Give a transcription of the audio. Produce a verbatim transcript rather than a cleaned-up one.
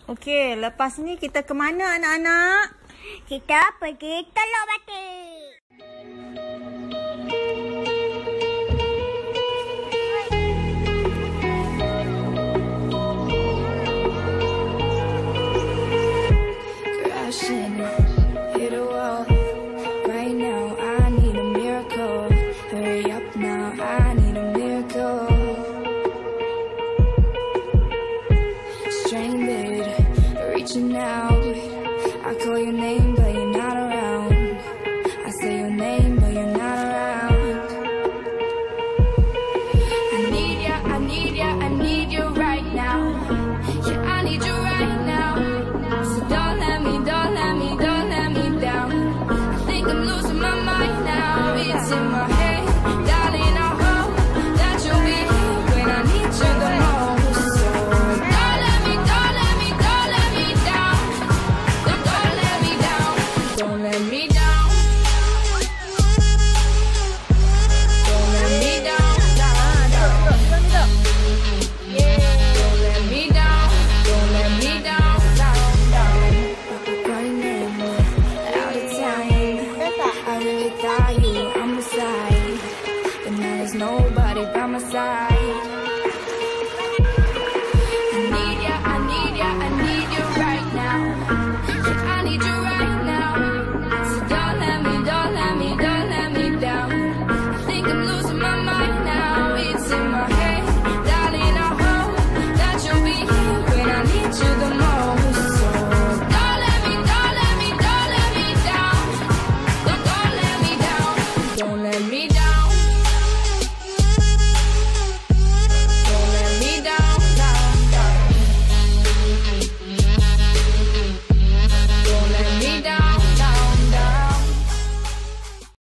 Okey, lepas ni kita ke mana anak-anak? Kita pergi teluk batik. Crashing, hit a wall. Right now, I need a miracle. Hurry up now, I need a miracle. Stranded, reaching out. I call your name.